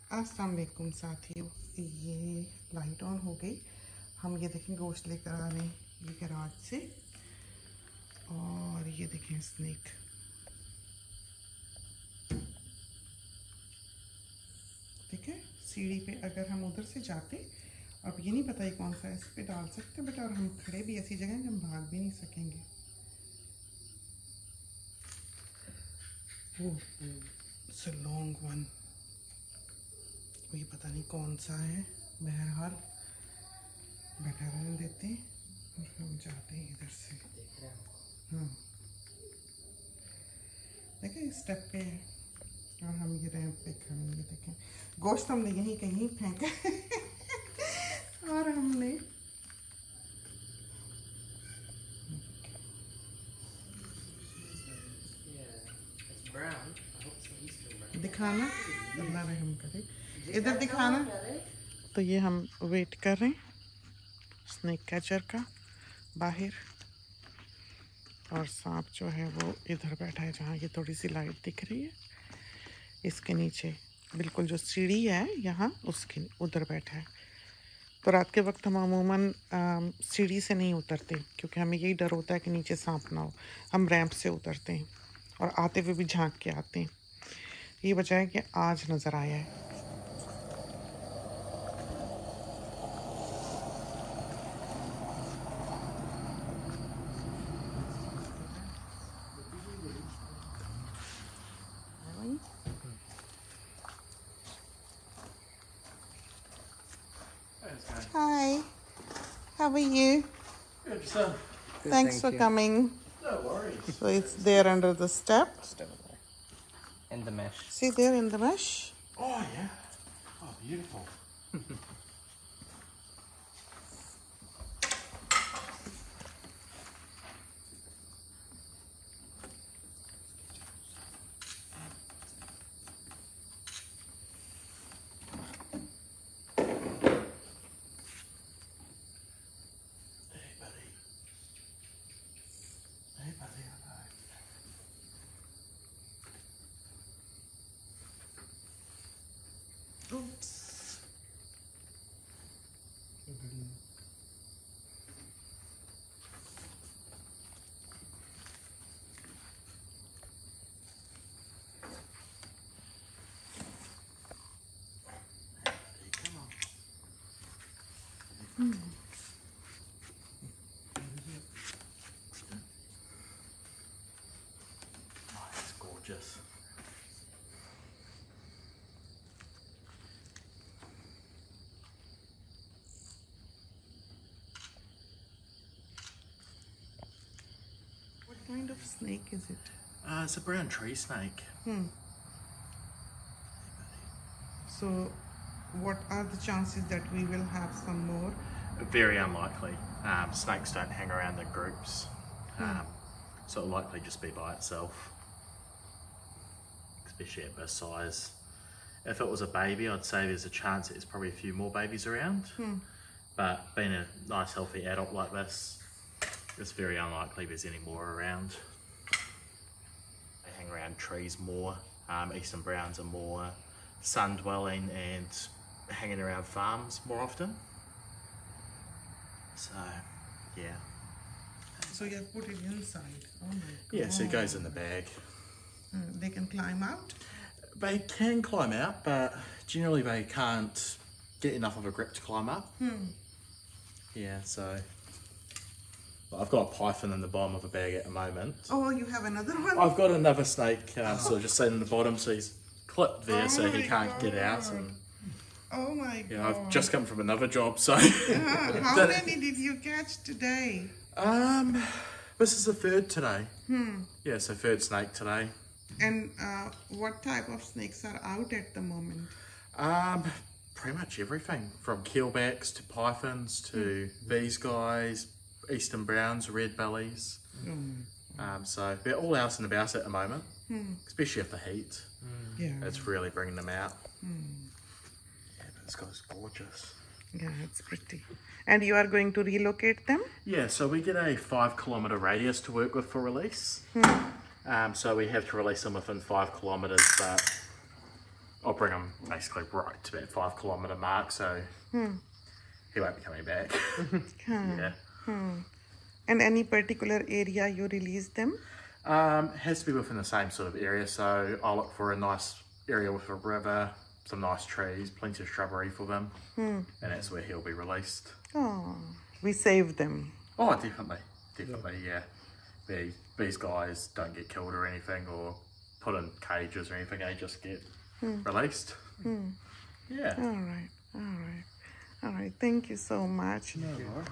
अस्सलाम वालेकुम साथियों, ये लाइट ऑन हो गई। हम ये देखें गोश्त लेकर आ रहे हैं ये गैराज से। और ये देखें स्नेक, ठीक है। सीढ़ी पे अगर हम उधर से जाते, अब ये नहीं पता ये कौन सा है, इस पे डाल सकते बेटा। और हम खड़े भी ऐसी जगह हम भाग भी नहीं सकेंगे। वो इट्स अ लॉन्ग वन, ये पता नहीं कौन सा है। बहरहाल बैठा रहने देते हैं और हम जाते हैं इधर से। हाँ देखें स्टेप पे है और हम ये रैंप पे खड़े हैं। ये देखें गोश्त हमने यहीं कहीं फेंका और हमने दिखाना, अल्लाह रहम करे, इधर दिखाना। तो ये हम वेट कर रहे हैं स्नेक कैचर का बाहर। और सांप जो है वो इधर बैठा है जहाँ ये थोड़ी सी लाइट दिख रही है, इसके नीचे बिल्कुल जो सीढ़ी है यहाँ उसके उधर बैठा है। तो रात के वक्त हम अमूमन सीढ़ी से नहीं उतरते क्योंकि हमें यही डर होता है कि नीचे सांप ना हो। हम रैंप से उतरते हैं और आते हुए भी झांक के आते हैं। ये वजह है कि आज नज़र आया है। Hi, how are you? Good, son. Good, Thanks for you. coming. No worries. So it's there under the step. In the mesh. See there in the mesh? Oh, yeah. Oh, beautiful. Hey, buddy. Hey, buddy, I know. Oops. Come on. Oh, it's gorgeous. What kind of snake is it? It's a brown tree snake. So what are the chances that we will have some more? Very unlikely. Snakes don't hang around in groups, so it'll likely just be by itself, especially at this size. If it was a baby, I'd say there's a chance there's probably a few more babies around, but being a nice healthy adult like this, it's very unlikely there's any more around. They hang around trees more. Eastern browns are more sun dwelling and hanging around farms more often. So, yeah. So you have put it inside. Oh my God. Yeah, so it goes in the bag. They can climb out? They can climb out, but generally they can't get enough of a grip to climb up. Yeah, so I've got a python in the bottom of the bag at the moment. Oh, you have another one? I've got another snake sort of just sitting in the bottom, so he's clipped there so he can't get out. And oh my God. yeah, I've just come from another job, so How many did you catch today? this is the third today. Yeah, so third snake today. And what type of snakes are out at the moment? Pretty much everything from keelbacks to pythons to these guys, eastern browns, red bellies. So they're all out and about at the moment, especially if the heat. Yeah. It's really bringing them out. Yeah, but this guy's gorgeous. Yeah, it's pretty. And you are going to relocate them? Yeah, so we get a 5 kilometre radius to work with for release. So we have to release them within 5 kilometres, but I'll bring him basically right to that 5 kilometre mark, so he won't be coming back. Yeah. And any particular area you release them? Has to be within the same sort of area, so I'll look for a nice area with a river, some nice trees, plenty of shrubbery for them, and that's where he'll be released. Oh, we save them. Oh, definitely, yeah. These guys don't get killed or anything, or put in cages or anything. They just get released. Yeah. All right. Thank you so much. No worries.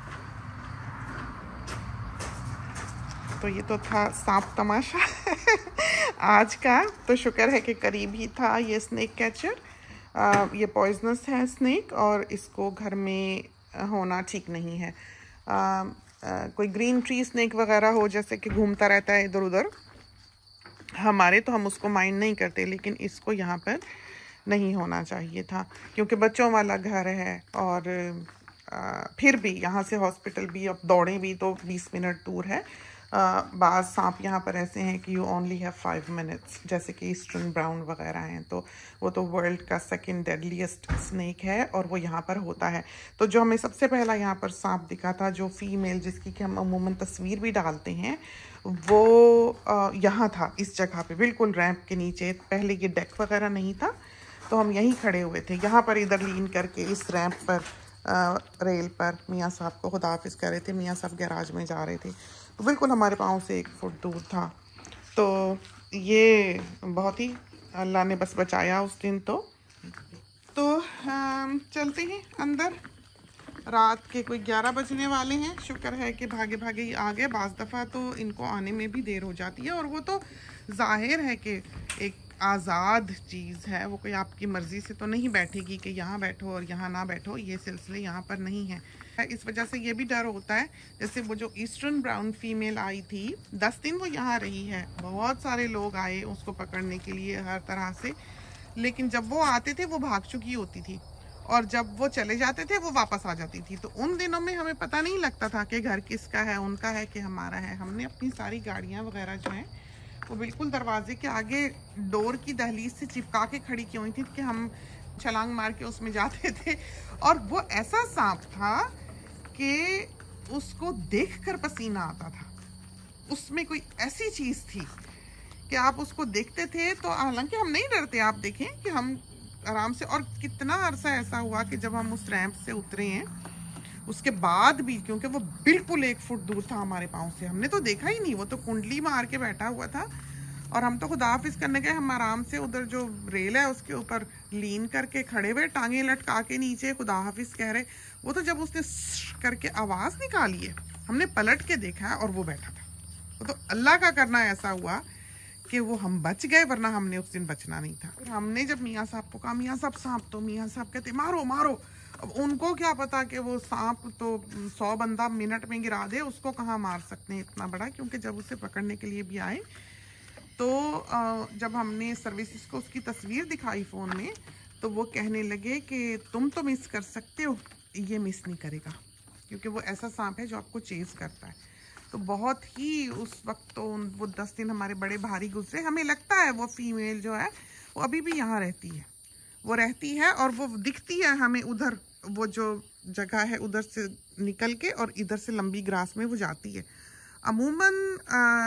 तो ये तो था सांप तमाशा आज का। तो शुक्र है कि करीब ही था ये स्नेक कैचर। ये पॉइजनस है स्नेक, और इसको घर में होना ठीक नहीं है। कोई ग्रीन ट्री स्नेक वगैरह हो, जैसे कि घूमता रहता है इधर उधर हमारे, तो हम उसको माइंड नहीं करते, लेकिन इसको यहाँ पर नहीं होना चाहिए था, क्योंकि बच्चों वाला घर है। और फिर भी यहाँ से हॉस्पिटल भी अब दौड़े भी तो 20 मिनट दूर है। बाज़ सांप यहाँ पर ऐसे हैं कि यू ओनली हैव 5 मिनट्स, जैसे कि ईस्टर्न ब्राउन वगैरह हैं, तो वो तो वर्ल्ड का 2nd डेडलीस्ट स्नेक है, और वो यहाँ पर होता है। तो जो हमें सबसे पहला यहाँ पर सांप दिखा था, जो फीमेल, जिसकी कि हम अमूमन तस्वीर भी डालते हैं, वो यहाँ था, इस जगह पे बिल्कुल रैंप के नीचे। पहले ये डेक वगैरह नहीं था, तो हम यहीं खड़े हुए थे, यहाँ पर इधर लीन करके इस रैंप पर, रेल पर मियाँ साहब को खुदा हाफिज़ कर रहे थे। मियाँ साहब गैराज में जा रहे थे, तो बिल्कुल हमारे पाँव से 1 फुट दूर था। तो ये बहुत ही अल्लाह ने बस बचाया उस दिन। तो चलते हैं अंदर। रात के कोई 11 बजने वाले हैं। शुक्र है कि भागे भागे ही आ गए। बाज़ दफ़ा तो इनको आने में भी देर हो जाती है, और वो तो जाहिर है कि एक आज़ाद चीज़ है, वो कोई आपकी मर्ज़ी से तो नहीं बैठेगी कि यहाँ बैठो और यहाँ ना बैठो। ये सिलसिले यहाँ पर नहीं है। इस वजह से ये भी डर होता है। जैसे वो जो ईस्टर्न ब्राउन फीमेल आई थी, 10 दिन वो यहाँ रही है। बहुत सारे लोग आए उसको पकड़ने के लिए हर तरह से, लेकिन जब वो आते थे वो भाग चुकी होती थी, और जब वो चले जाते थे वो वापस आ जाती थी। तो उन दिनों में हमें पता नहीं लगता था कि घर किसका है, उनका है कि हमारा है। हमने अपनी सारी गाड़ियाँ वगैरह जो हैं वो बिल्कुल दरवाजे के आगे डोर की दहलीज से चिपका के खड़ी की हुई थी कि हम छलांग मार के उसमें जाते थे। और वो ऐसा सांप था कि उसको देखकर पसीना आता था। उसमें कोई ऐसी चीज़ थी कि आप उसको देखते थे तो, हालांकि हम नहीं डरते, आप देखें कि हम आराम से। और कितना अरसा ऐसा हुआ कि जब हम उस रैंप से उतरे हैं, उसके बाद भी, क्योंकि वो बिल्कुल 1 फुट दूर था हमारे पाँव से, हमने तो देखा ही नहीं। वो तो कुंडली मार के बैठा हुआ था, और हम तो खुदा हाफिज़ करने गए। हम आराम से उधर जो रेल है उसके ऊपर लीन करके खड़े हुए, टांगे लटका के नीचे खुदा हाफिज़ कह रहे। वो तो जब उसने करके आवाज़ निकाली है, हमने पलट के देखा है और वो बैठा था। वो तो अल्लाह का करना ऐसा हुआ कि वो हम बच गए, वरना हमने उस दिन बचना नहीं था। हमने जब मियाँ साहब को कहा, मियाँ साहब सांप, तो मियाँ साहब कहते मारो मारो। अब उनको क्या पता कि वो सांप तो 100 बंदा मिनट में गिरा दे, उसको कहाँ मार सकते हैं इतना बड़ा। क्योंकि जब उसे पकड़ने के लिए भी आए, तो जब हमने सर्विसेज को उसकी तस्वीर दिखाई फ़ोन में, तो वो कहने लगे कि तुम तो मिस कर सकते हो, ये मिस नहीं करेगा, क्योंकि वो ऐसा सांप है जो आपको चेज़ करता है। तो बहुत ही उस वक्त तो वो 10 दिन हमारे बड़े भारी गुजरे। हमें लगता है वो फीमेल जो है वो अभी भी यहाँ रहती है, वो रहती है, और वो दिखती है हमें उधर, वो जो जगह है उधर से निकल के, और इधर से लंबी ग्रास में वो जाती है। अमूमन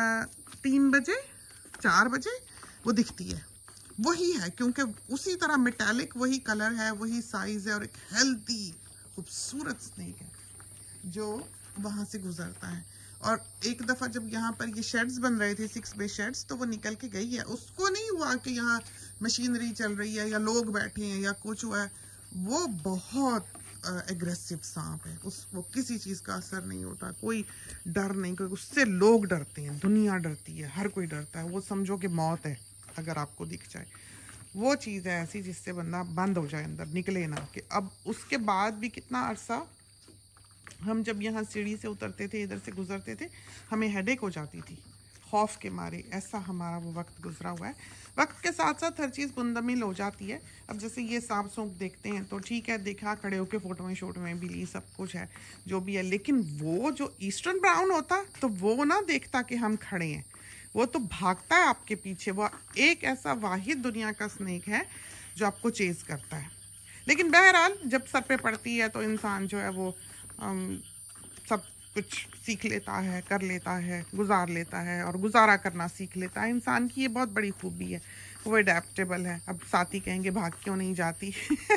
3 बजे 4 बजे वो दिखती है। वही है, क्योंकि उसी तरह मेटालिक वही कलर है, वही साइज़ है, और एक हेल्दी खूबसूरत स्नेक है जो वहाँ से गुजरता है। और एक दफ़ा जब यहाँ पर ये शेड्स बन रहे थे, 6 बे शेड्स, तो वो निकल के गई है। उसको नहीं हुआ कि यहाँ मशीनरी चल रही है या लोग बैठे हैं या कुछ हुआ है। वो बहुत एग्रेसिव सांप है, उसको किसी चीज़ का असर नहीं होता, कोई डर नहीं, कोई, उससे लोग डरते हैं, दुनिया डरती है, हर कोई डरता है। वो समझो कि मौत है अगर आपको दिख जाए। वो चीज़ है ऐसी जिससे बंदा बंद हो जाए, अंदर निकले ना। कि अब उसके बाद भी कितना अरसा हम जब यहाँ सीढ़ी से उतरते थे, इधर से गुजरते थे, हमें हेडेक हो जाती थी खौफ के मारे। ऐसा हमारा वो वक्त गुजरा हुआ है। वक्त के साथ साथ हर चीज़ मुंदमिल हो जाती है। अब जैसे ये सांप सूंप देखते हैं तो ठीक है, देखा, खड़े होके फ़ोटो में भी ली, सब कुछ है जो भी है। लेकिन वो जो ईस्टर्न ब्राउन होता तो वो ना देखता कि हम खड़े हैं, वो तो भागता है आपके पीछे। वो एक ऐसा वाहिद दुनिया का स्नेक है जो आपको चेज करता है। लेकिन बहरहाल जब सर पे पड़ती है तो इंसान जो है वो सब कुछ सीख लेता है, कर लेता है, गुजार लेता है और गुजारा करना सीख लेता है। इंसान की ये बहुत बड़ी खूबी है, वो अडेप्टेबल है। अब साथी कहेंगे भाग क्यों नहीं जाती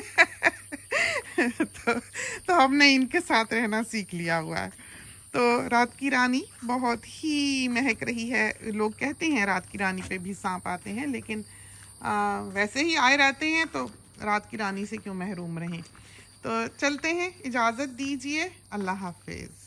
तो हमने इनके साथ रहना सीख लिया हुआ है। तो रात की रानी बहुत ही महक रही है। लोग कहते हैं रात की रानी पे भी सांप आते हैं, लेकिन वैसे ही आए रहते हैं, तो रात की रानी से क्यों महरूम रहें। तो चलते हैं, इजाज़त दीजिए, अल्लाह हाफिज़।